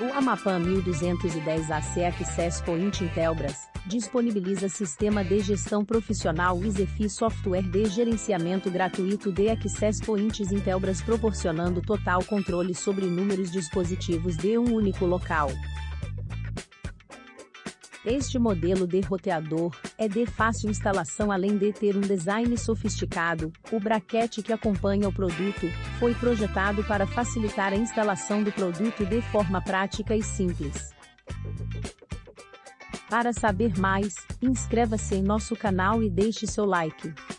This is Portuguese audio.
O Amapan 1210 AC Access Point Intelbras disponibiliza sistema de gestão profissional EasyFi software de gerenciamento gratuito de Access Points Intelbras proporcionando total controle sobre inúmeros dispositivos de um único local. Este modelo de roteador é de fácil instalação além de ter um design sofisticado. O braquete que acompanha o produto foi projetado para facilitar a instalação do produto de forma prática e simples. Para saber mais, inscreva-se em nosso canal e deixe seu like.